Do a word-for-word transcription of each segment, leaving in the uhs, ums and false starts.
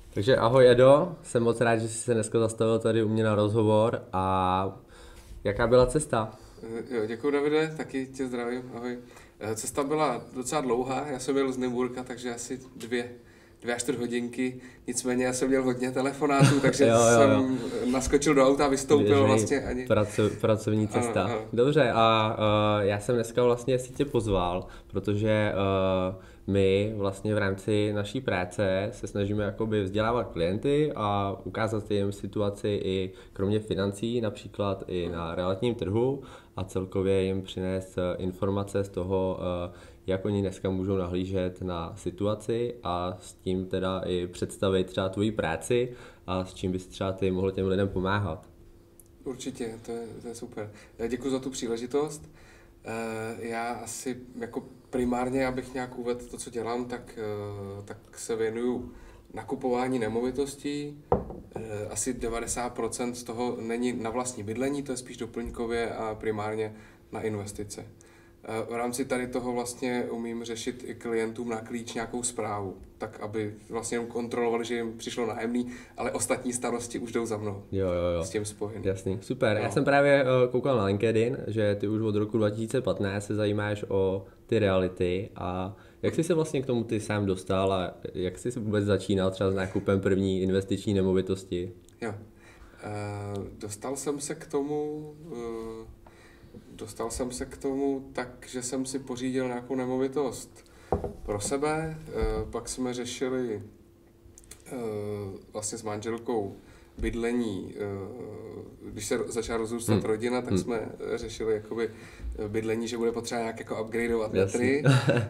Takže ahoj Edo, jsem moc rád, že jsi se dneska zastavil tady u mě na rozhovor a jaká byla cesta? Eh, Jo, děkuji Davide, taky tě zdravím, ahoj. Eh, Cesta byla docela dlouhá, já jsem jel z Nymburka, takže asi dvě, dvě až čtyři hodinky, nicméně já jsem měl hodně telefonátů, takže Jo, jo, jo. jsem naskočil do auta, vystoupil Běžný vlastně ani... praco, pracovní Ano, cesta. ano. Dobře, a uh, já jsem dneska vlastně si tě pozval, protože uh, my vlastně v rámci naší práce se snažíme jakoby vzdělávat klienty a ukázat jim situaci i kromě financí, například i na realitním trhu a celkově jim přinést eh, informace z toho, eh, jak oni dneska můžou nahlížet na situaci a s tím teda i představit třeba tvoji práci a s čím bys třeba ty mohl těm lidem pomáhat. Určitě, to je, to je super. Eh, Děkuji za tu příležitost. Eh, Já asi jako primárně, abych nějak uvedl to, co dělám, tak, eh, tak se věnuju nakupování nemovitostí. Eh, Asi devadesát procent z toho není na vlastní bydlení, to je spíš doplňkově a primárně na investice. Eh, V rámci tady toho vlastně umím řešit i klientům na klíč nějakou správu, tak aby vlastně jenom kontrolovali, že jim přišlo nájemný, ale ostatní starosti už jdou za mnou Jo, jo, jo. s tím spojený. Jasný, super. Já No. jsem právě eh, koukal na LinkedIn, že ty už od roku dva tisíce patnáct se zajímáš o ty reality a jak jsi se vlastně k tomu ty sám dostal a jak jsi se vůbec začínal třeba s nákupem první investiční nemovitosti? Jo. Eh, Dostal jsem se k tomu, eh, dostal jsem se k tomu tak, že jsem si pořídil nějakou nemovitost pro sebe, eh, pak jsme řešili eh, vlastně s manželkou bydlení, eh, když se začala rozrůstat Hmm. rodina, tak Hmm. jsme řešili jakoby eh, bydlení, že bude potřeba nějak jako upgradeovat Jasný. metry.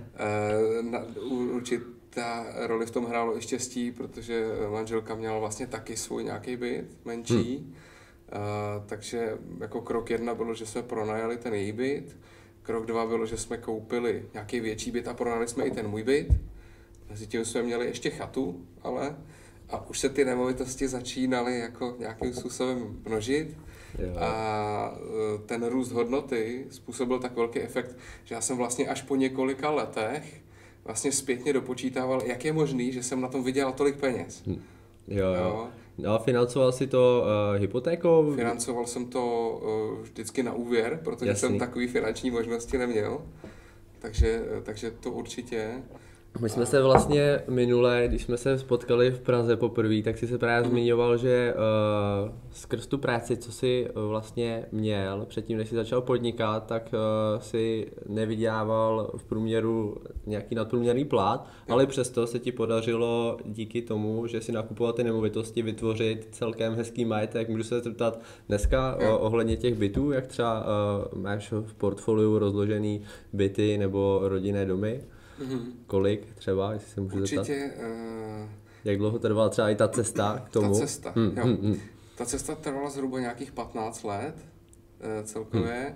Eh, na, u- určitá roli v tom hrálo i štěstí, protože manželka měla vlastně taky svůj nějaký byt, menší. Eh, takže jako krok jedna bylo, že jsme pronajali ten její byt. Krok dva bylo, že jsme koupili nějaký větší byt a pronajali jsme i ten můj byt. Mezitím jsme měli ještě chatu, ale a už se ty nemovitosti začínaly jako nějakým způsobem množit. Jo. A e, ten růst hodnoty způsobil tak velký efekt, že já jsem vlastně až po několika letech vlastně zpětně dopočítával, jak je možný, že jsem na tom vydělal tolik peněz. Hm. Jo, jo. Jo. No a financoval si to uh, hypotékou? Financoval jsem to e, vždycky na úvěr, protože Jasný. jsem takový finanční možnosti neměl. Takže, takže to určitě. My jsme se vlastně minule, když jsme se spotkali v Praze poprvé, tak si se právě zmiňoval, že uh, skrz tu práci, co si uh, vlastně měl předtím, než si začal podnikat, tak uh, si nevydělával v průměru nějaký nadprůměrný plat, ale přesto se ti podařilo díky tomu, že si nakupoval ty nemovitosti, vytvořit celkem hezký majetek. Můžu se zeptat dneska Jo. o, ohledně těch bytů, jak třeba uh, máš v portfoliu rozložený byty nebo rodinné domy? Mhm. Kolik třeba, jestli se můžu zeptat? Určitě e, Jak dlouho trvala třeba i ta cesta k tomu? ta cesta, Hmm, jo. hmm, hmm. Ta cesta trvala zhruba nějakých patnáct let eh, celkově.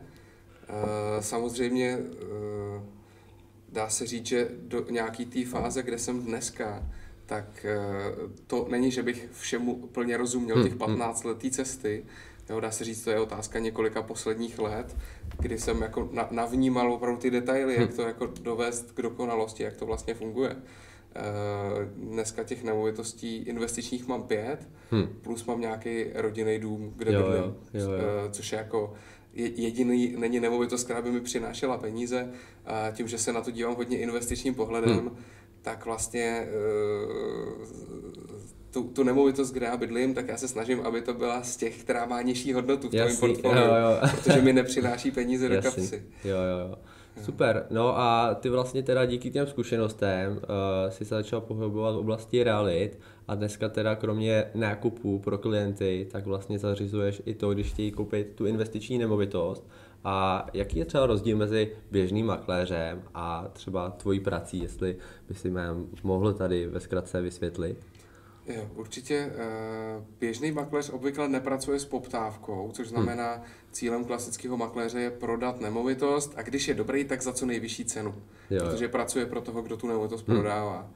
Eh, Samozřejmě eh, dá se říct, že do nějaký té fáze, kde jsem dneska, tak eh, to není, že bych všemu plně rozuměl těch Hmm, patnáct let té cesty. Jo, dá se říct, to je otázka několika posledních let, kdy jsem jako na- navnímal opravdu ty detaily, jak to jako dovést k dokonalosti, jak to vlastně funguje. Eh, Dneska těch nemovitostí investičních mám pět, Hmm. plus mám nějaký rodinný dům, kde Jo, bydlím, jo, jo, jo. eh, což je jako je- jediný, není nemovitost, která by mi přinášela peníze. A tím, že se na to dívám hodně investičním pohledem, Hmm. tak vlastně eh, tu, tu nemovitost, kde já bydlím, tak já se snažím, aby to byla z těch, která má nižší hodnotu v tom Jasný, portfoliu, jo, jo. protože mi nepřináší peníze do Jasný. kapsy. Jo, jo, jo. Super, no a ty vlastně teda díky těm zkušenostem uh, si se začal pohybovat v oblasti realit a dneska teda kromě nákupů pro klienty, tak vlastně zařizuješ i to, když chtějí koupit tu investiční nemovitost. A jaký je třeba rozdíl mezi běžným makléřem a třeba tvojí prací, jestli by si nám mohl tady ve zkratce vysvětlit? Jo, určitě eh, běžný makléř obvykle nepracuje s poptávkou, což znamená, cílem klasického makléře je prodat nemovitost a když je dobrý, tak za co nejvyšší cenu, Jo, jo. protože pracuje pro toho, kdo tu nemovitost Hmm. prodává.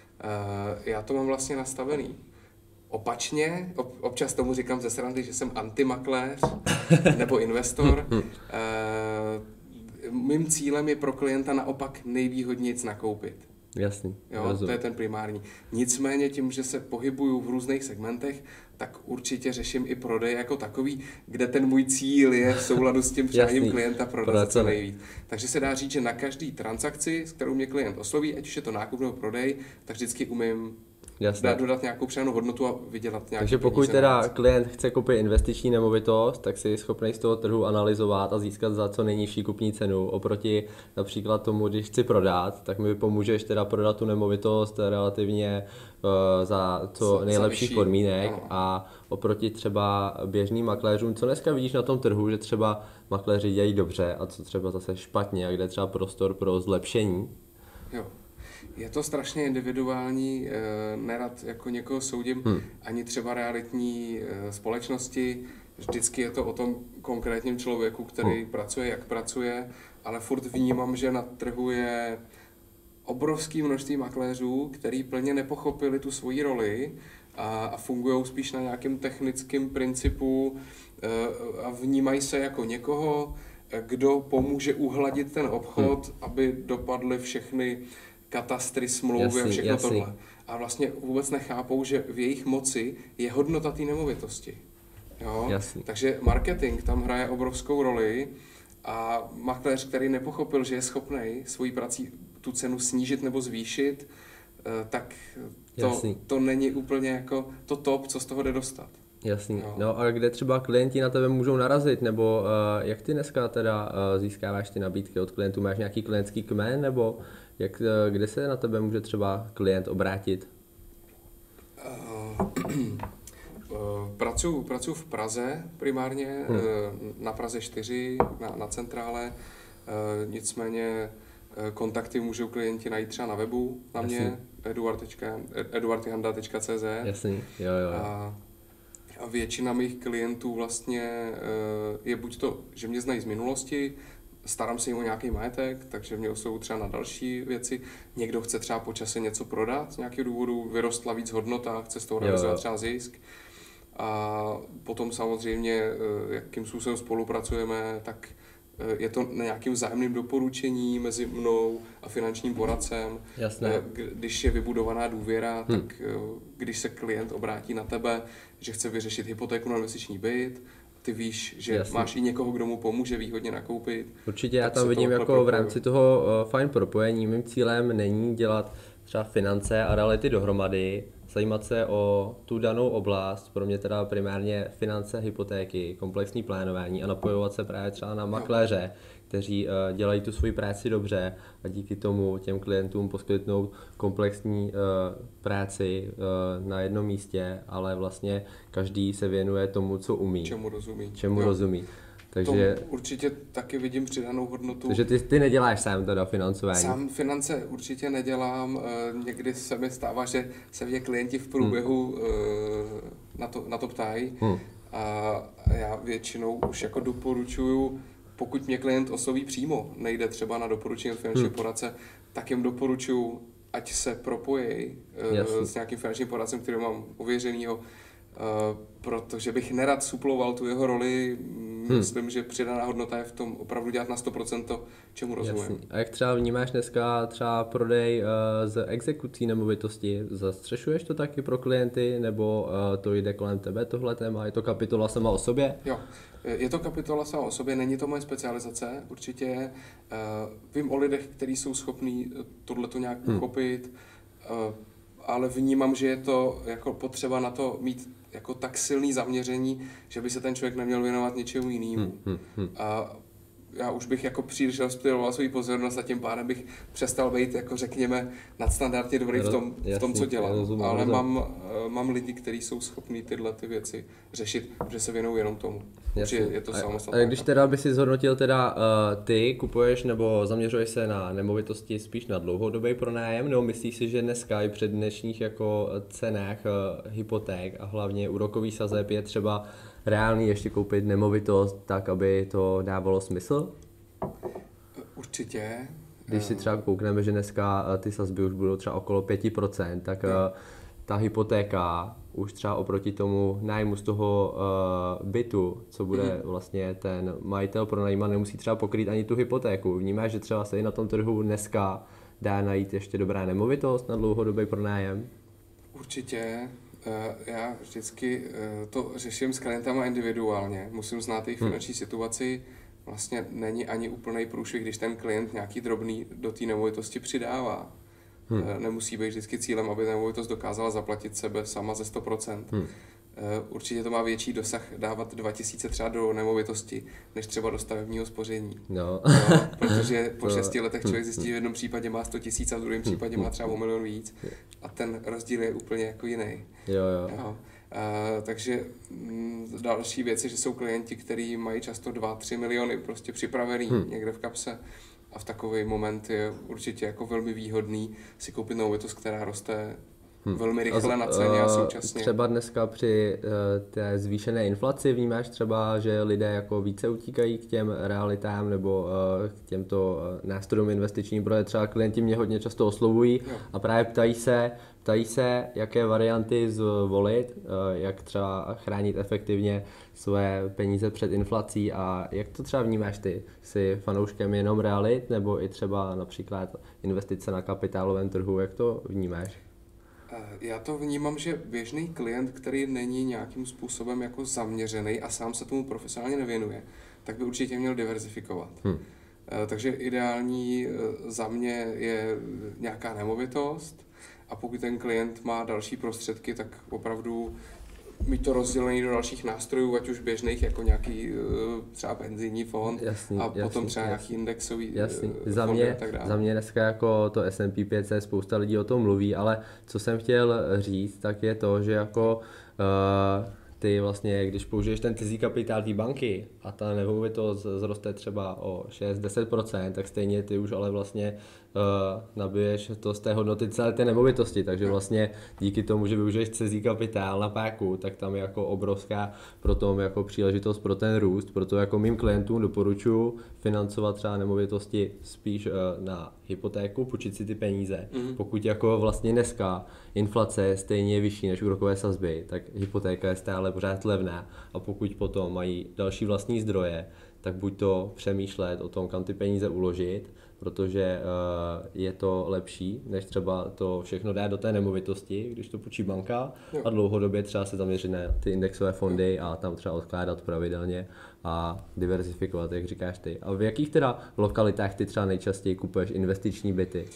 Eh, Já to mám vlastně nastavený opačně, ob, občas tomu říkám ze srandy, že jsem antimakléř nebo investor. Eh, Mým cílem je pro klienta naopak nejvýhodněji nakoupit. Jasný, Jo, to je ten primární. Nicméně tím, že se pohybuju v různých segmentech, tak určitě řeším i prodej jako takový, kde ten můj cíl je v souladu s tím přáním klienta prodat co nejvíc. Takže se dá říct, že na každý transakci, s kterou mě klient osloví, ať už je to nákup nebo prodej, tak vždycky umím dát, dodat nějakou přidanou hodnotu a vydělat nějaké. Takže pokud teda klient chce koupit investiční nemovitost, tak si je schopný z toho trhu analyzovat a získat za co nejnižší kupní cenu. Oproti například tomu, když chci prodat, tak mi pomůžeš teda prodat tu nemovitost relativně uh, za co nejlepších za podmínek. Ano. A oproti třeba běžným makléřům, co dneska vidíš na tom trhu, že třeba makléři dělají dobře a co třeba zase špatně a kde třeba prostor pro zlepšení. Jo. Je to strašně individuální, nerad jako někoho soudím, hmm. ani třeba realitní společnosti. Vždycky je to o tom konkrétním člověku, který hmm. pracuje, jak pracuje, ale furt vnímám, že na trhu je obrovské množství makléřů, který plně nepochopili tu svoji roli a, a fungují spíš na nějakém technickém principu a vnímají se jako někoho, kdo pomůže uhladit ten obchod, hmm. aby dopadly všechny katastry, smlouvy a všechno jasný. Tohle. A vlastně vůbec nechápou, že v jejich moci je hodnota té nemovitosti. Jo? Takže marketing tam hraje obrovskou roli a makléř, který nepochopil, že je schopný svojí prací tu cenu snížit nebo zvýšit, tak to, to není úplně jako to top, co z toho jde dostat. Jasný. Jo. No a kde třeba klienti na tebe můžou narazit, nebo uh, jak ty dneska teda uh, získáváš ty nabídky od klientů? Máš nějaký klientský kmen, nebo jak, uh, kde se na tebe může třeba klient obrátit? Uh, uh, pracuji, pracuji v Praze primárně, hmm. uh, na Praze čtyři, na, na centrále, uh, nicméně uh, kontakty můžou klienti najít třeba na webu, na Jasný. mě, eduard janda tečka cé zet. Jasný, jo, jo. jo. A, A většina mých klientů vlastně je buď to, že mě znají z minulosti, starám se jim o nějaký majetek, takže mě oslovují třeba na další věci. Někdo chce třeba po čase něco prodat, z nějakého důvodu vyrostla víc hodnota, chce z toho realizovat třeba zisk. A potom samozřejmě, jakým způsobem spolupracujeme, tak je to na nějakým vzájemným doporučení mezi mnou a finančním poradcem. Jasné. Když je vybudovaná důvěra, hmm. tak když se klient obrátí na tebe, že chce vyřešit hypotéku na investiční byt, ty víš, že Jasně. máš i někoho, kdo mu pomůže výhodně nakoupit. Určitě já tam vidím jako propojuje. V rámci toho uh, fajn propojení. Mým cílem není dělat třeba finance a reality dohromady, zajímat se o tu danou oblast, pro mě teda primárně finance, hypotéky, komplexní plánování a napojovat se právě třeba na makléře, kteří uh, dělají tu svoji práci dobře a díky tomu těm klientům poskytnout komplexní uh, práci uh, na jednom místě, ale vlastně každý se věnuje tomu, co umí. Čemu rozumí. Čemu jo. rozumí. Takže určitě taky vidím přidanou hodnotu. Takže ty, ty neděláš sám teda financování? Sám finance určitě nedělám. Někdy se mi stává, že se mě klienti v průběhu hmm. na, to, na to ptají. Hmm. A já většinou už jako doporučuju, pokud mě klient osloví přímo, nejde třeba na doporučení od finančního hmm. poradce, tak jim doporučuju, ať se propojí s nějakým finančním poradcem, který mám ověřenýho, Uh, protože bych nerad suploval tu jeho roli. Hmm. Myslím, že přidaná hodnota je v tom opravdu dělat na sto procent to, čemu rozumím. A jak třeba vnímáš dneska třeba prodej uh, z exekucí nemovitosti? Zastřešuješ to taky pro klienty, nebo uh, to jde kolem tebe tohle téma? Je to kapitola sama o sobě? Jo, je to kapitola sama o sobě, není to moje specializace, určitě. Uh, vím o lidech, kteří jsou schopní tohleto nějak hmm. pochopit, uh, ale vnímám, že je to jako potřeba na to mít jako tak silný zaměření, že by se ten člověk neměl věnovat něčemu jinému. Hmm, hmm, hmm. A já už bych jako příliš rozptyloval svou pozornost a tím pádem bych přestal být, jako řekněme, nadstandardně dobrý v tom, v tom co dělám. Rozumím, Ale rozumím. Mám, mám lidi, kteří jsou schopní tyhle ty věci řešit, protože se věnují jenom tomu. Jasně. Je to samostatné. A když teda by si zhodnotil teda uh, ty, kupuješ nebo zaměřuješ se na nemovitosti spíš na dlouhodobý pronájem, nebo myslíš si, že dneska i před dnešních jako cenách uh, hypoték a hlavně úrokový sazeb je třeba reálný ještě koupit nemovitost tak, aby to dávalo smysl? Určitě. Když si třeba koukneme, že dneska ty sazby už budou třeba okolo pět procent, tak no. ta hypotéka už třeba oproti tomu nájmu z toho uh, bytu, co bude mm. vlastně ten majitel pronajímat, nemusí třeba pokrýt ani tu hypotéku. Vnímáš, že třeba se i na tom trhu dneska dá najít ještě dobrá nemovitost na dlouhodobý pronájem? Určitě. Já vždycky to řeším s klientama individuálně. Musím znát jejich finanční hmm. situaci. Vlastně není ani úplný průšvih, když ten klient nějaký drobný do té nemovitosti přidává. Hmm. Nemusí být vždycky cílem, aby nemovitost dokázala zaplatit sebe sama ze sto procent. Hmm. Určitě to má větší dosah dávat dva tisíce třeba do nemovitosti, než třeba do stavebního spoření. No. No, protože po to... šesti letech člověk zjistí, že v jednom případě má sto tisíc a v druhém případě má třeba o milion víc. A ten rozdíl je úplně jako jiný. Jo, jo. Jo. Uh, takže m, další věc je, že jsou klienti, kteří mají často dva tři miliony prostě připravený hmm. někde v kapse. A v takový moment je určitě jako velmi výhodný si koupit nemovitost, která roste Hmm. velmi rychle na ceně a současně. Třeba dneska při uh, té zvýšené inflaci vnímáš třeba, že lidé jako více utíkají k těm realitám nebo uh, k těmto uh, nástrojům investičním, protože třeba klienti mě hodně často oslovují jo. a právě ptají se, ptají se, jaké varianty zvolit, uh, jak třeba chránit efektivně své peníze před inflací a jak to třeba vnímáš ty? Jsi fanouškem jenom realit nebo i třeba například investice na kapitálovém trhu, jak to vnímáš? Já to vnímám, že běžný klient, který není nějakým způsobem jako zaměřený a sám se tomu profesionálně nevěnuje, tak by určitě měl diverzifikovat. Hmm. Takže ideální za mě je nějaká nemovitost a pokud ten klient má další prostředky, tak opravdu mít to rozdělené do dalších nástrojů, ať už běžných, jako nějaký třeba penzijní fond jasný, a potom jasný, třeba jasný, nějaký indexový jasný. Za mě, a tak dále. Za mě dneska jako to S and P pět set, spousta lidí o tom mluví, ale co jsem chtěl říct, tak je to, že jako uh, ty vlastně, když použiješ ten cizí kapitál té banky a ta nemovitost zroste třeba o šest až deset procent, tak stejně ty už ale vlastně uh, nabiješ to z té hodnoty celé té nemovitosti, takže vlastně díky tomu, že využiješ cizí kapitál na páku, tak tam je jako obrovská pro tom jako příležitost pro ten růst, proto jako mým klientům doporučuji financovat třeba nemovitosti spíš uh, na hypotéku, půjčit si ty peníze. Mm-hmm. Pokud jako vlastně dneska inflace je stejně vyšší než úrokové sazby, tak hypotéka je stále pořád levná a pokud potom mají další vlastní zdroje, tak buď to přemýšlet o tom, kam ty peníze uložit, protože uh, je to lepší, než třeba to všechno dát do té nemovitosti, když to půjčí banka jo. a dlouhodobě třeba se zaměřit na ty indexové fondy a tam třeba odkládat pravidelně a diverzifikovat, jak říkáš ty. A v jakých teda lokalitách ty třeba nejčastěji kupuješ investiční byty?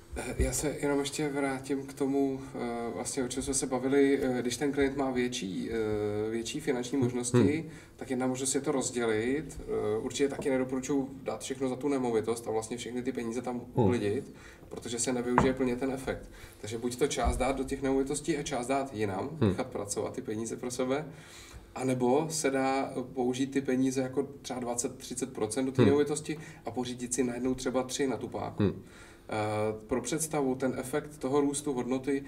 Já se jenom ještě vrátím k tomu, vlastně o čem jsme se bavili, když ten klient má větší, větší finanční možnosti, hmm. tak jedna možnost je to rozdělit. Určitě taky nedoporučuji dát všechno za tu nemovitost a vlastně všechny ty peníze tam uklidit, hmm. protože se nevyužije plně ten efekt. Takže buď to část dát do těch nemovitostí a část dát jinam, hmm. nechat pracovat ty peníze pro sebe, a nebo se dá použít ty peníze jako třeba dvacet až třicet procent do té hmm. nemovitosti a pořídit si najednou třeba tři na tu páku. Hmm. Pro představu, ten efekt toho růstu hodnoty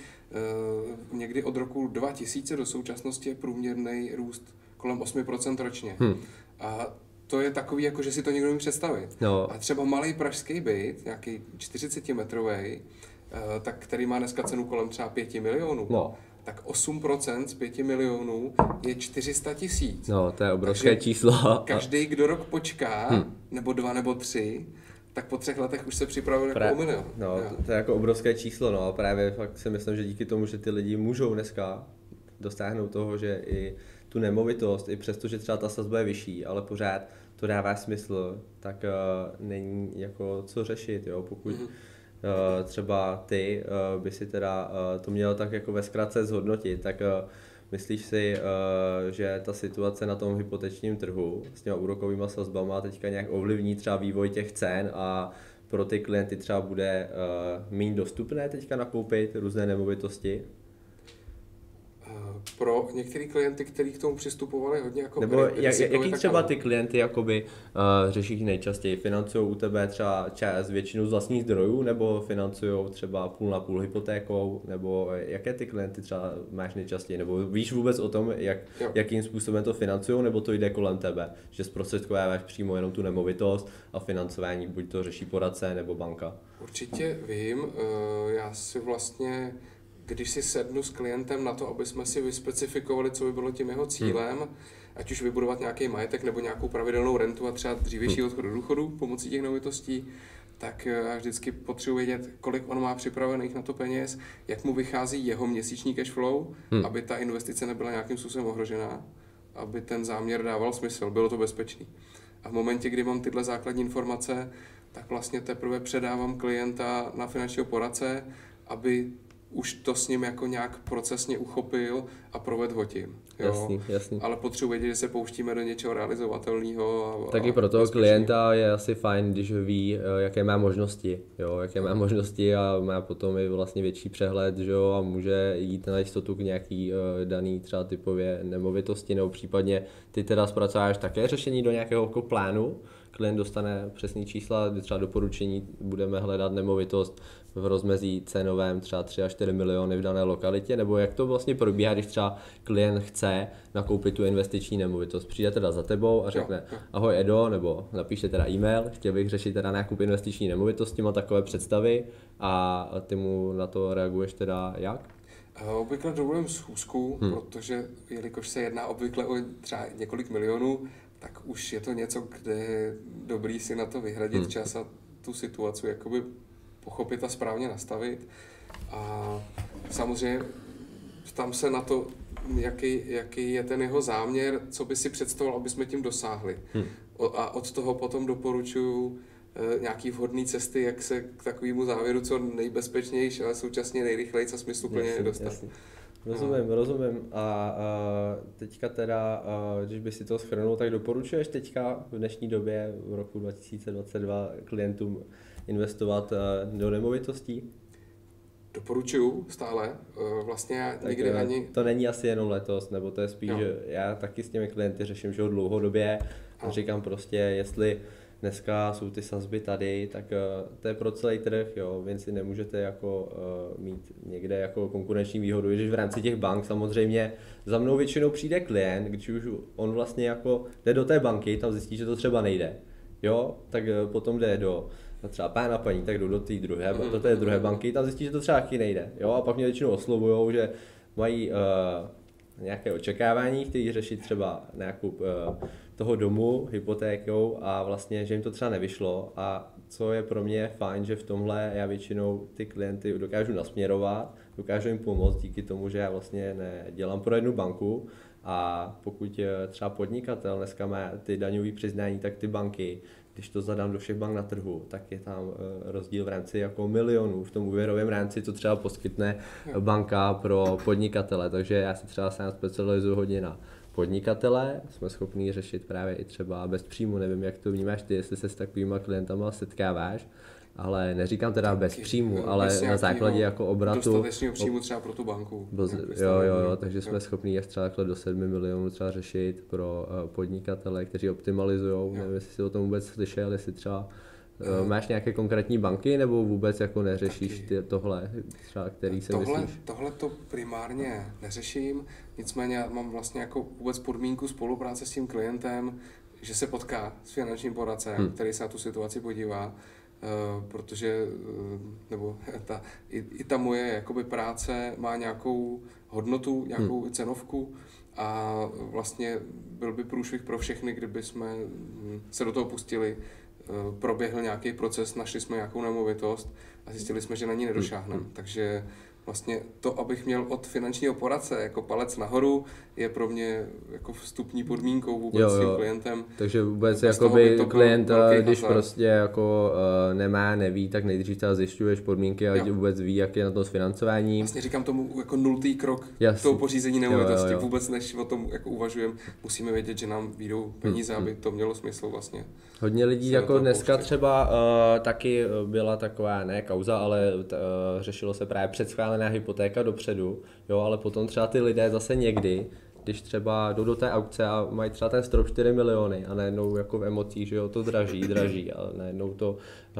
někdy od roku dva tisíce do současnosti je průměrný růst kolem osm procent ročně. Hmm. A to je takový, jako že si to někdo umí představit. No. A třeba malý pražský byt, nějaký čtyřicetimetrový, tak který má dneska cenu kolem třeba pět milionů, no. tak osm procent z pěti milionů je čtyři sta tisíc. No, to je obrovské Takže číslo. Každý, kdo rok počká, hmm. nebo dva nebo tři, tak po třech letech už se připravil jako o milion. No, to, to je jako obrovské číslo, no, právě fakt si myslím, že díky tomu, že ty lidi můžou dneska dostáhnout toho, že i tu nemovitost, i přesto, že třeba ta sazba je vyšší, ale pořád to dává smysl, tak uh, není jako co řešit, jo, pokud mm-hmm. uh, třeba ty uh, by si teda uh, to měl tak jako ve zkratce zhodnotit, tak uh, myslíš si, uh, že ta situace na tom hypotečním trhu s těma úrokovými sazbama teďka nějak ovlivní třeba vývoj těch cen a pro ty klienty třeba bude uh, méně dostupné teďka nakoupit různé nemovitosti? Pro některé klienty, kteří k tomu přistupovali hodně jako... Nebo jak, jaký třeba ty klienty jakoby uh, řeší nejčastěji? Financují u tebe třeba část většinu z vlastních zdrojů, nebo financují třeba půl na půl hypotékou, nebo jaké ty klienty třeba máš nejčastěji? Nebo víš vůbec o tom, jak, jakým způsobem to financují, nebo to jde kolem tebe? Že zprostředkováváš přímo jenom tu nemovitost a financování buď to řeší poradce nebo banka? Určitě vím, uh, já si vlastně... Když si sednu s klientem na to, aby jsme si vyspecifikovali, co by bylo tím jeho cílem, hmm. ať už vybudovat nějaký majetek nebo nějakou pravidelnou rentu a třeba dřívější odchod do důchodu pomocí těch nemovitostí, tak já vždycky potřebuji vědět, kolik on má připravených na to peněz, jak mu vychází jeho měsíční cash flow, hmm. aby ta investice nebyla nějakým způsobem ohrožená, aby ten záměr dával smysl, bylo to bezpečný. A v momentě, kdy mám tyhle základní informace, tak vlastně teprve předávám klienta na finančního poradce, aby už to s ním jako nějak procesně uchopil a provedl ho tím. Jo? Jasný, jasný. Ale potřebuji vědět, že se pouštíme do něčeho realizovatelného. Taky pro toho klienta je asi fajn, když ví, jaké má možnosti, jo? Jaké má možnosti a má potom i vlastně větší přehled, že jo? A může jít na jistotu k nějaký uh, daný třeba typově nemovitosti, nebo případně ty teda zpracuješ také řešení do nějakého jako plánu. Klient dostane přesný čísla, třeba doporučení, budeme hledat nemovitost v rozmezí cenovém třeba tři až čtyři miliony v dané lokalitě, nebo jak to vlastně probíhá, když třeba klient chce nakoupit tu investiční nemovitost. Přijde teda za tebou a řekne, jo, jo. ahoj Edo, nebo napíše teda e-mail, chtěl bych řešit teda nákup investiční nemovitosti, má takové představy a ty mu na to reaguješ teda jak? Obvykle dovolím schůzku, hmm. protože jelikož se jedná obvykle o třeba několik milionů, tak už je to něco, kde je dobrý si na to vyhradit hmm. čas a tu situaci jakoby pochopit a správně nastavit. A samozřejmě tam se na to, jaký, jaký je ten jeho záměr, co by si představoval, aby jsme tím dosáhli. Hmm. A od toho potom doporučuji nějaký vhodný cesty, jak se k takovému závěru co nejbezpečnější, ale současně nejrychleji a smysluplně dostat. Jasný. Rozumím, no. rozumím. A, a teďka teda, a, když by si to shrnul, tak doporučuješ teďka v dnešní době v roku dva tisíce dvacet dva klientům investovat do nemovitostí? Doporučuju stále. Vlastně já tak nikdy ani... To není asi jenom letos, nebo to je spíš, no. že já taky s těmi klienty řeším, že ho dlouhodobě a říkám prostě, jestli dneska jsou ty sazby tady, tak uh, to je pro celý trh, jo, vy si nemůžete jako uh, mít někde jako konkurenční výhodu, když v rámci těch bank samozřejmě za mnou většinou přijde klient, když už on vlastně jako jde do té banky, tam zjistí, že to třeba nejde, jo, tak uh, potom jde do třeba pána paní, tak jdu do té druhé, mm-hmm. do té druhé banky, tam zjistí, že to třeba taky nejde, jo, a pak mě většinou oslovujou, že mají uh, nějaké očekávání, chtějí řešit třeba nákup uh, toho domu hypotékou a vlastně, že jim to třeba nevyšlo a co je pro mě fajn, že v tomhle já většinou ty klienty dokážu nasměrovat, dokážu jim pomoct díky tomu, že já vlastně nedělám pro jednu banku a pokud třeba podnikatel dneska má ty daňové přiznání, tak ty banky, když to zadám do všech bank na trhu, tak je tam rozdíl v rámci jako milionů v tom úvěrovém rámci, co třeba poskytne banka pro podnikatele, takže já se třeba sám specializuju hodně na podnikatele, jsme schopni řešit právě i třeba bez příjmu, nevím, jak to vnímáš ty, jestli se s takovýma klientama setkáváš, ale neříkám teda taky, bez příjmu, ale na základě jako obratu. Dostatečného příjmu třeba pro tu banku. Bez, jo, jo, jo, takže jo. jsme schopni je třeba do sedmi milionů třeba řešit pro podnikatele, kteří optimalizují, nevím, jestli jsi o tom vůbec slyšel, jestli třeba Uh, máš nějaké konkrétní banky, nebo vůbec jako neřešíš ty, tohle, třeba, který si tohle, myslíš? Tohle to primárně neřeším, nicméně já mám vlastně jako vůbec podmínku spolupráce s tím klientem, že se potká s finančním poradcem, hmm. který se na tu situaci podívá, uh, protože uh, nebo ta, i, i ta moje jakoby práce má nějakou hodnotu, nějakou hmm. cenovku a vlastně byl by průšvih pro všechny, kdyby jsme se do toho pustili, proběhl nějaký proces, našli jsme nějakou nemovitost a zjistili jsme, že na ní nedošáhneme. Hmm. Takže vlastně to, abych měl od finančního poradce jako palec nahoru, je pro mě jako vstupní podmínkou vůbec jo, jo. s tím klientem. Takže vůbec jakoby klient, když hazard. prostě jako uh, nemá, neví, tak nejdřív třeba zjišťuješ podmínky a vůbec ví, jak je na to s financováním. Vlastně říkám tomu jako nultý krok k toho pořízení nemovitosti. Jo, jo, jo. Vůbec než o tom jako uvažujeme, musíme vědět, že nám vyjdou peníze, hmm. aby to mělo smysl vlastně. Hodně lidí jako dneska pouštět. třeba uh, taky byla taková, ne kauza, ale t, uh, řešilo se právě předschválená hypotéka dopředu, jo, ale potom třeba ty lidé zase někdy, když třeba jdou do té aukce a mají třeba ten strop čtyři miliony a najednou jako v emocích, že jo, to draží, draží a najednou to uh,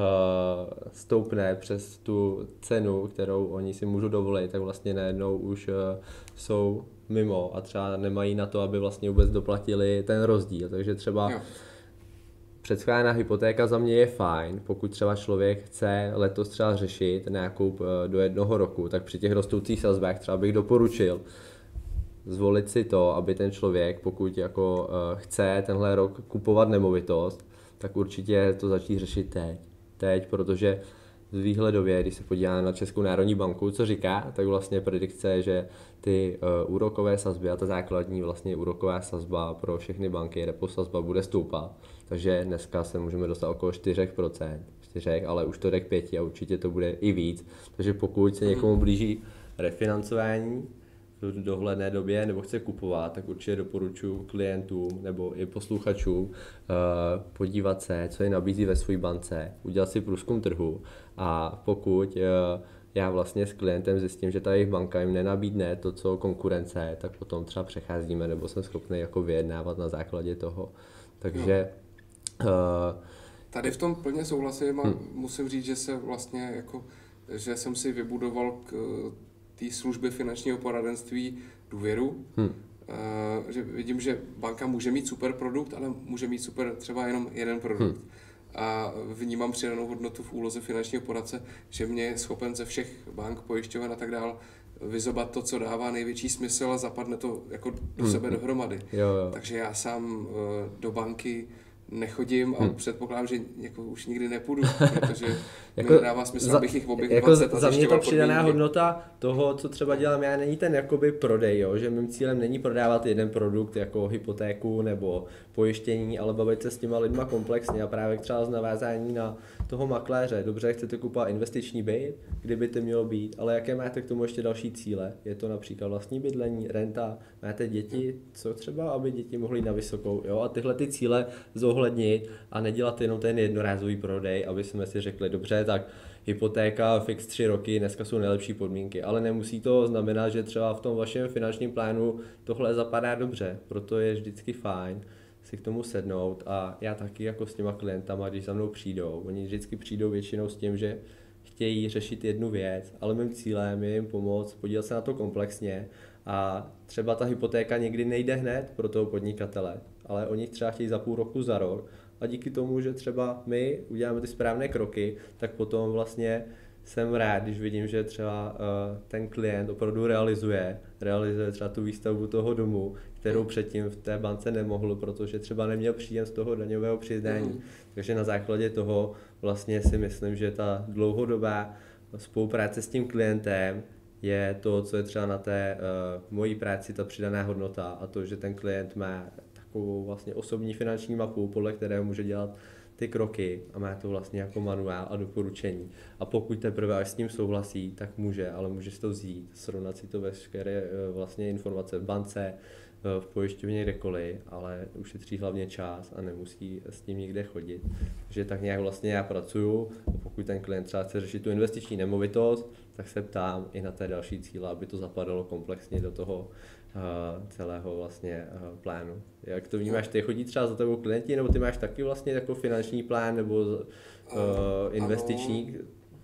stoupne přes tu cenu, kterou oni si můžou dovolit, tak vlastně najednou už uh, jsou mimo a třeba nemají na to, aby vlastně vůbec doplatili ten rozdíl, takže třeba jo. Předschválená hypotéka za mě je fajn, pokud třeba člověk chce letos třeba řešit nákup do jednoho roku, tak při těch rostoucích sazbách třeba bych doporučil zvolit si to, aby ten člověk, pokud jako chce tenhle rok kupovat nemovitost, tak určitě to začít řešit teď. teď, protože z výhledově, když se podíváme na Českou národní banku, co říká, tak vlastně predikce je, že ty uh, úrokové sazby a ta základní vlastně úroková sazba pro všechny banky, repo sazba bude stoupat. Takže dneska se můžeme dostat okolo čtyři procenta, čtyři, ale už to jde k pěti a určitě to bude i víc. Takže pokud se někomu blíží refinancování v dohledné době nebo chce kupovat, tak určitě doporučuji klientům nebo i posluchačům uh, podívat se, co je nabízí ve své bance, udělat si průzkum trhu a pokud uh, já vlastně s klientem zjistím, že ta jejich banka jim nenabídne to, co konkurence, tak potom třeba přecházíme nebo jsem schopný jako vyjednávat na základě toho. Takže uh, tady v tom plně souhlasím a hmm. musím říct, že se vlastně jako, že jsem si vybudoval k té službě finančního poradenství důvěru, hmm. uh, že vidím, že banka může mít super produkt, ale může mít super třeba jenom jeden produkt. Hmm. A vnímám přidanou hodnotu v úloze finančního poradce, že mě je schopen ze všech bank, pojišťoven a tak dál vyzobat to, co dává největší smysl a zapadne to jako do hmm. sebe dohromady. Jo, jo. Takže já sám uh, do banky nechodím a hmm. předpokládám, že jako už nikdy nepůjdu, protože jako mi nedává smysl, za, abych jich oběh jako dvacet a za mě ta přidaná podmínky. hodnota toho, co třeba dělám já, není ten jakoby prodej, jo? Že mým cílem není prodávat jeden produkt jako hypotéku nebo pojištění, ale bavit se s těma lidma komplexně a právě třeba z navázání na toho makléře. Dobře, chcete kupovat investiční byt, kdyby to mělo být, ale jaké máte k tomu ještě další cíle? Je to například vlastní bydlení, renta, máte děti, co třeba, aby děti mohly jít na vysokou, jo? A tyhle ty cíle zohlednit a nedělat jenom ten jednorázový prodej, aby jsme si řekli, dobře, tak hypotéka fix tři roky, dneska jsou nejlepší podmínky, ale nemusí to znamenat, že třeba v tom vašem finančním plánu tohle zapadá dobře, proto je vždycky fajn si k tomu sednout a já taky jako s těma klientama, když za mnou přijdou, oni vždycky přijdou většinou s tím, že chtějí řešit jednu věc, ale mým cílem je jim pomoct, podívat se na to komplexně a třeba ta hypotéka někdy nejde hned pro toho podnikatele, ale oni třeba chtějí za půl roku, za rok a díky tomu, že třeba my uděláme ty správné kroky, tak potom vlastně jsem rád, když vidím, že třeba uh, ten klient opravdu realizuje, realizuje třeba tu výstavbu toho domu, kterou předtím v té bance nemohl, protože třeba neměl příjem z toho daňového přiznání. Mm. Takže na základě toho vlastně si myslím, že ta dlouhodobá spolupráce s tím klientem je to, co je třeba na té uh, mojí práci ta přidaná hodnota a to, že ten klient má takovou vlastně osobní finanční mapu, podle které může dělat ty kroky a má to vlastně jako manuál a doporučení. A pokud teprve až s ním souhlasí, tak může, ale může si to vzít, srovnat si to veškeré vlastně informace v bance, v pojišťovně kdekoliv, ale ušetří hlavně čas a nemusí s tím nikde chodit. Takže tak nějak vlastně já pracuju a pokud ten klient třeba chce řešit tu investiční nemovitost, tak se ptám i na té další cíle, aby to zapadalo komplexně do toho Uh, celého vlastně uh, plánu. Jak to vnímáš, ty chodí třeba za tebou klienti, nebo ty máš taky vlastně jako finanční plán nebo uh, investiční?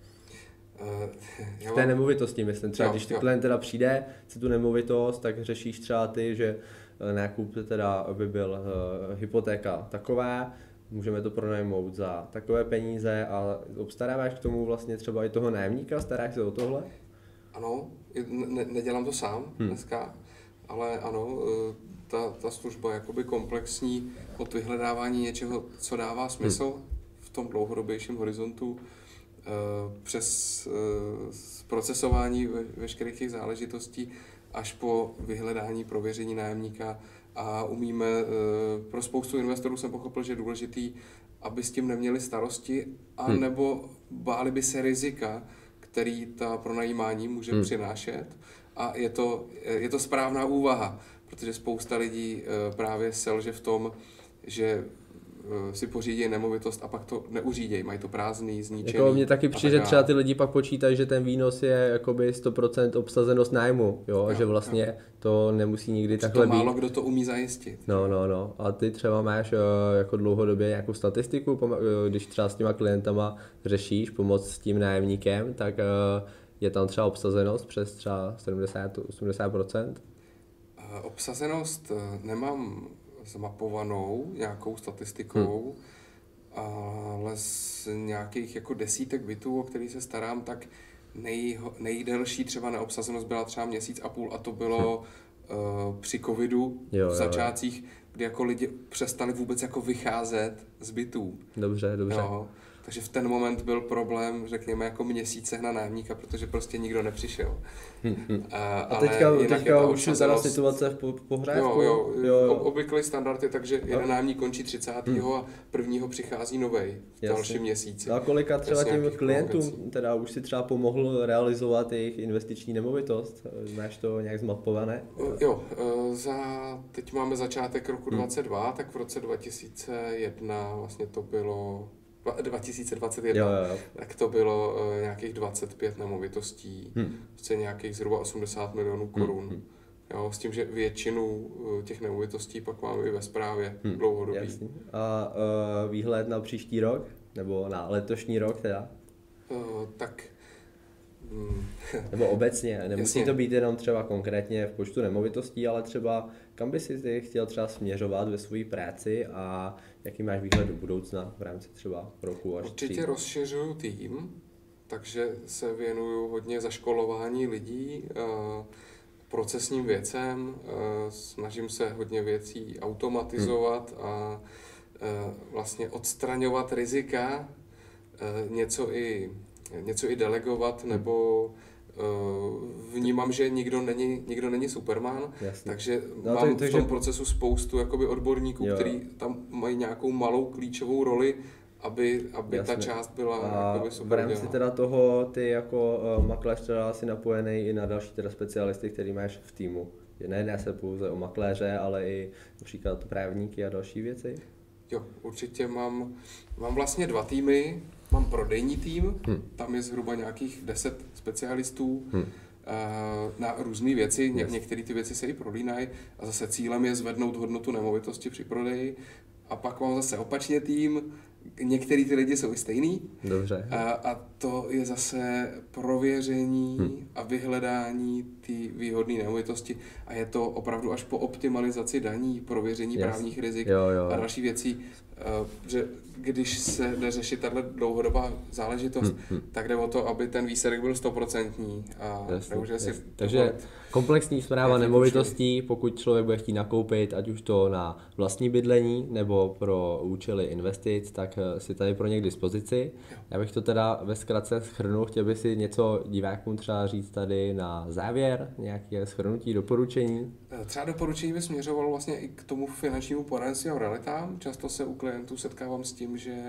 Uh, v té nemovitosti myslím, třeba jo, když ty jo. klient teda přijde, chce tu nemovitost, tak řešíš třeba ty, že nákup teda aby byl uh, hypotéka taková, můžeme to pronajmout za takové peníze a obstaráváš k tomu vlastně třeba i toho nájemníka, staráš se o tohle? Ano, ne, nedělám to sám hmm. dneska. Ale ano, ta, ta služba je jakoby komplexní od vyhledávání něčeho, co dává smysl hmm. v tom dlouhodobějším horizontu, přes procesování veškerých těch záležitostí až po vyhledání, prověření nájemníka a umíme, pro spoustu investorů jsem pochopil, že je důležitý, aby s tím neměli starosti a hmm. nebo báli by se rizika, který ta pronajímání může hmm. přinášet. A je to, je to správná úvaha, protože spousta lidí právě selže v tom, že si pořídí nemovitost a pak to neuřídějí, mají to prázdný, zničený. Jako mně taky přijde, že třeba ty lidi pak počítají, že ten výnos je jakoby sto procent obsazenost nájmu, jo, a že vlastně jo. to nemusí nikdy Určitě takhle být. Málo kdo to umí zajistit. No, no, no. A ty třeba máš jako dlouhodobě nějakou statistiku, když třeba s těma klientama řešíš pomoc s tím nájemníkem, tak je tam třeba obsazenost přes třeba sedmdesát až osmdesát procent? Obsazenost nemám zmapovanou nějakou statistikou, hmm. ale z nějakých jako desítek bytů, o který se starám, tak nej, nejdelší třeba neobsazenost byla třeba měsíc a půl a to bylo hmm. uh, při covidu jo, v začátcích, jo. kdy jako lidi přestali vůbec jako vycházet z bytů. Dobře, dobře. Jo. takže v ten moment byl problém, řekněme, jako měsíce na nájemníka, protože prostě nikdo nepřišel. Hmm, hmm. A, A teďka, teďka už je teda situace v po, pořádku? Jo, jo, jo, jo. obvyklý standard je tak, že jeden nájemník končí třicátého Hmm. a prvního přichází novej v dalším měsíci. A kolika třeba těm klientům teda už si třeba pomohl realizovat jejich investiční nemovitost? Máš to nějak zmapované? Jo, za, teď máme začátek roku hmm. dvacet dva, tak v roce dva tisíce jedna vlastně to bylo dva tisíce dvacet jedna, jo, jo. tak to bylo uh, nějakých dvacet pět nemovitostí, hmm. v nějakých zhruba osmdesát milionů korun. Hmm. Jo, s tím, že většinu uh, těch nemovitostí pak máme i ve správě hmm. dlouhodobí. Jasný. A uh, výhled na příští rok? Nebo na letošní rok teda? Uh, tak... Hmm. Nebo obecně, nemusí Jasně. to být jenom třeba konkrétně v počtu nemovitostí, ale třeba kam by si ty chtěl třeba směřovat ve své práci a jaký máš výhled do budoucna v rámci třeba roku až Určitě tří? rozšiřuju tým, takže se věnuju hodně zaškolování lidí, procesním věcem, snažím se hodně věcí automatizovat hmm. a vlastně odstraňovat rizika, něco i, něco i delegovat, hmm. nebo vnímám, že nikdo není, nikdo není Superman, Jasně. takže no, mám to, v tom že... procesu spoustu jakoby odborníků, jo. kteří tam mají nějakou malou klíčovou roli, aby, aby ta část byla jakoby super. V rámci teda toho ty jako uh, makléř teda asi napojený i na další teda specialisty, který máš v týmu. Nejedná se pouze o makléře, ale i například právníky a další věci? Jo, určitě mám, mám vlastně dva týmy. Mám prodejní tým, hmm. tam je zhruba nějakých deset specialistů hmm. na různé věci, Ně- yes. některé ty věci se i prolínají a zase cílem je zvednout hodnotu nemovitosti při prodeji. A pak mám zase opačně tým, některý ty lidi jsou i stejný. Dobře. A, a to je zase prověření hmm. a vyhledání ty výhodné nemovitosti a je to opravdu až po optimalizaci daní, prověření yes. právních rizik jo, jo. a další věcí, uh, že když se jde řešit tahle dlouhodobá záležitost, hmm, hmm. tak jde o to, aby ten výsledek byl stoprocentní. A jasný, si takže komplexní správa nemovitostí, pokud člověk bude chtít nakoupit, ať už to na vlastní bydlení nebo pro účely investic, tak si tady pro ně k dispozici. Jo. Já bych to teda ve zkratce shrnul, chtěl bych si něco divákům třeba říct tady na závěr, nějaké shrnutí, doporučení. Třeba doporučení by směřovalo vlastně i k tomu finančnímu poradenství a realitám. Často se u klientů setkávám s tím, že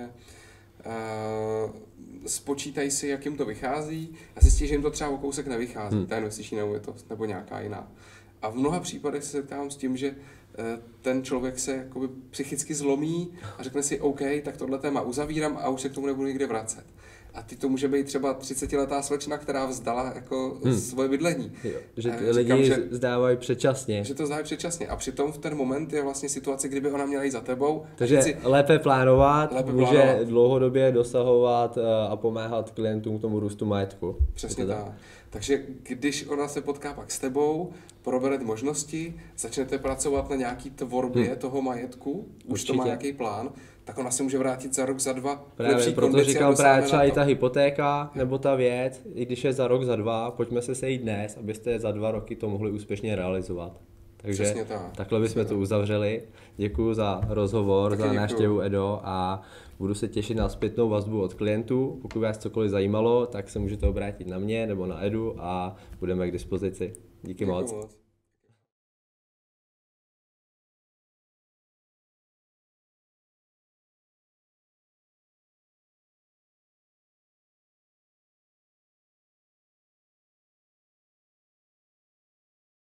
uh, spočítají si, jak jim to vychází a zjistí, že jim to třeba o kousek nevychází, hmm. ta investiční nemovitost nebo nějaká jiná. A v mnoha případech se setkávám s tím, že uh, ten člověk se jakoby psychicky zlomí a řekne si, OK, tak tohle téma uzavírám a už se k tomu nebudu nikdy vracet. A ty to může být třeba třicetiletá slečna, která vzdala jako hmm. svoje bydlení. Jo, že ty lidi říkám, že, zdávají předčasně. Že to zdávají předčasně. A přitom v ten moment je vlastně situace, kdyby ona měla jít za tebou. Takže si, lépe plánovat, lépe může plánovat. dlouhodobě dosahovat a pomáhat klientům k tomu růstu majetku. Přesně tak. Takže když ona se potká pak s tebou, probere možnosti, začnete pracovat na nějaký tvorbě hmm. toho majetku, už Určitě. To má nějaký plán, tak ona se může vrátit za rok, za dva. Právě proto říkám právě třeba i ta hypotéka nebo ta věc, i když je za rok, za dva, pojďme se sejít dnes, abyste za dva roky to mohli úspěšně realizovat. Takže tak. takhle bychom to uzavřeli. Děkuji za rozhovor, Taky za návštěvu Edo a budu se těšit na zpětnou vazbu od klientů. Pokud vás cokoliv zajímalo, tak se můžete obrátit na mě nebo na Edu a budeme k dispozici. Díky Děkuji moc. moc.